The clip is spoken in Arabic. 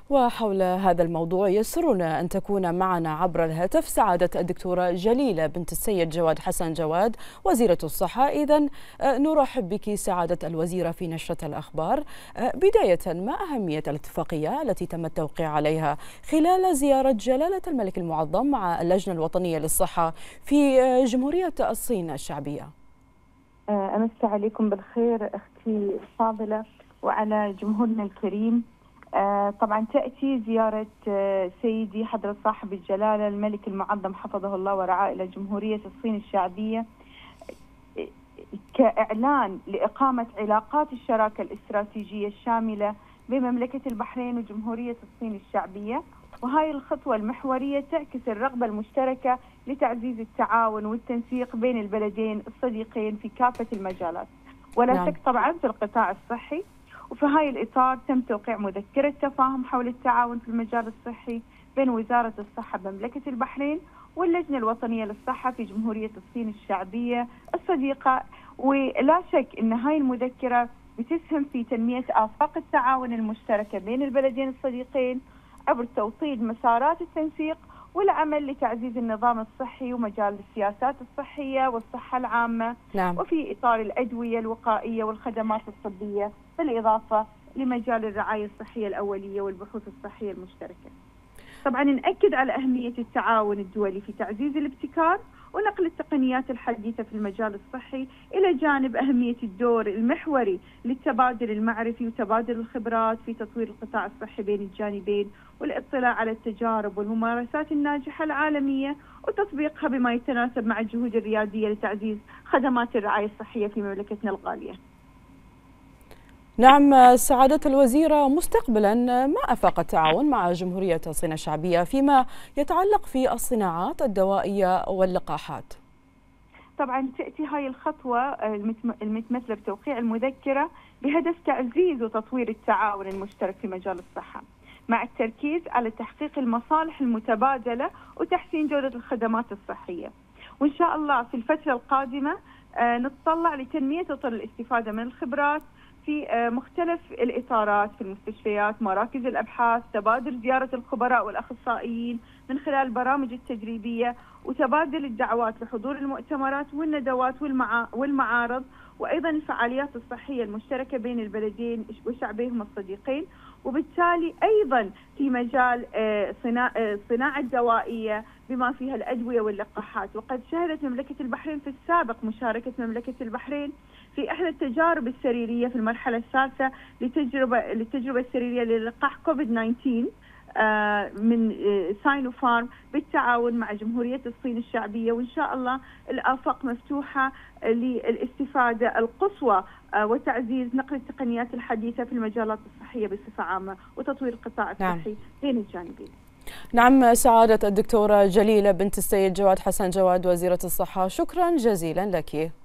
وحول هذا الموضوع يسرنا أن تكون معنا عبر الهاتف سعادة الدكتورة جليلة بنت السيد جواد حسن جواد وزيرة الصحة. إذن نرحب بك سعادة الوزيرة في نشرة الأخبار. بداية، ما أهمية الاتفاقية التي تم التوقيع عليها خلال زيارة جلالة الملك المعظم مع اللجنة الوطنية للصحة في جمهورية الصين الشعبية؟ أمسي عليكم بالخير أختي الفاضلة وعلى جمهورنا الكريم. طبعا تأتي زيارة سيدي حضرة صاحب الجلالة الملك المعظم حفظه الله ورعاه إلى جمهورية الصين الشعبية كإعلان لإقامة علاقات الشراكة الاستراتيجية الشاملة بين مملكة البحرين وجمهورية الصين الشعبية، وهاي الخطوة المحورية تعكس الرغبة المشتركة لتعزيز التعاون والتنسيق بين البلدين الصديقين في كافة المجالات، ولا شك طبعا في القطاع الصحي. وفي هاي الإطار تم توقيع مذكرة تفاهم حول التعاون في المجال الصحي بين وزارة الصحة بمملكة البحرين واللجنة الوطنية للصحة في جمهورية الصين الشعبية الصديقة. ولا شك أن هاي المذكرة بتسهم في تنمية آفاق التعاون المشتركة بين البلدين الصديقين عبر توطيد مسارات التنسيق والعمل لتعزيز النظام الصحي ومجال السياسات الصحية والصحة العامة. وفي إطار الأدوية الوقائية والخدمات الطبية، بالإضافة لمجال الرعاية الصحية الأولية والبحوث الصحية المشتركة. طبعا نأكد على أهمية التعاون الدولي في تعزيز الابتكار ونقل التقنيات الحديثة في المجال الصحي، إلى جانب أهمية الدور المحوري للتبادل المعرفي وتبادل الخبرات في تطوير القطاع الصحي بين الجانبين، والاطلاع على التجارب والممارسات الناجحة العالمية وتطبيقها بما يتناسب مع الجهود الريادية لتعزيز خدمات الرعاية الصحية في مملكتنا الغالية. نعم سعادة الوزيرة، مستقبلا ما آفاق التعاون مع جمهورية الصين الشعبية فيما يتعلق في الصناعات الدوائية واللقاحات؟ طبعا تأتي هاي الخطوة المتمثلة بتوقيع المذكرة بهدف تعزيز وتطوير التعاون المشترك في مجال الصحة، مع التركيز على تحقيق المصالح المتبادلة وتحسين جودة الخدمات الصحية. وإن شاء الله في الفترة القادمة نتطلع لتنمية وطن الاستفادة من الخبرات في مختلف الإطارات في المستشفيات، مراكز الأبحاث، تبادل زيارة الخبراء والأخصائيين من خلال البرامج التجريبية، وتبادل الدعوات لحضور المؤتمرات والندوات والمعارض، وأيضا الفعاليات الصحية المشتركة بين البلدين وشعبيهم الصديقين. وبالتالي أيضا في مجال صناعة دوائية بما فيها الأدوية واللقاحات. وقد شهدت مملكة البحرين في السابق مشاركة مملكة البحرين في إحدى التجارب السريرية في المرحلة الثالثة للتجربة السريرية للقاح كوفيد 19 من ساينوفارم بالتعاون مع جمهورية الصين الشعبية. وإن شاء الله الآفاق مفتوحة للاستفادة القصوى وتعزيز نقل التقنيات الحديثة في المجالات الصحية بصفة عامة وتطوير القطاع الصحي بين الجانبين. نعم سعادة الدكتورة جليلة بنت السيد جواد حسن جواد وزيرة الصحة، شكرا جزيلا لك.